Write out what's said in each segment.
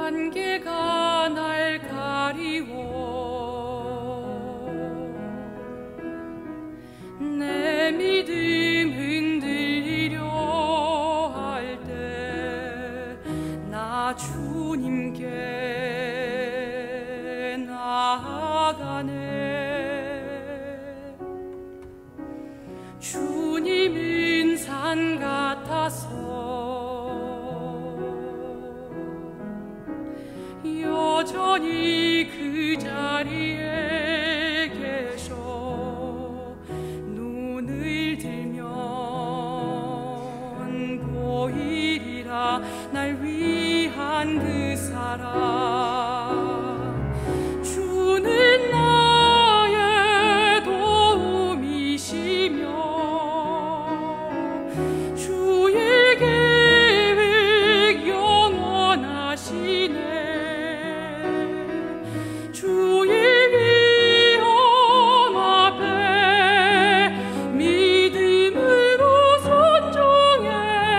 안개가 날 가리워 내 믿음 흔들리려 할 때 나 주님께 나아가네. 주님은 산 같아서 여전히 그 자리에 계셔. 눈을 들면 보이리라 날 위한 그 사랑. 주는 나의 도움이시며 주의 계획 영원하시네. 주의 위험 앞에 믿음으로 순종해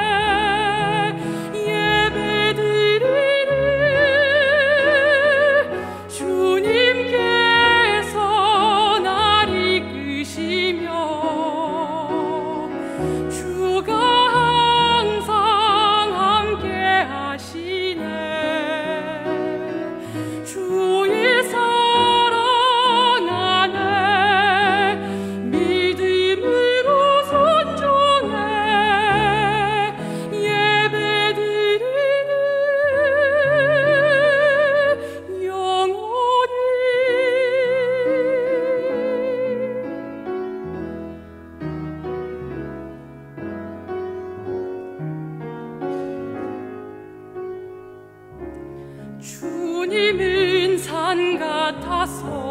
예배드리리. 주님께서 날 이끄시며 주가 항상 함께 하시네. 주의 사랑 안에 믿음으로 순종해 예배드리리 영원히. 주님은 산 같아서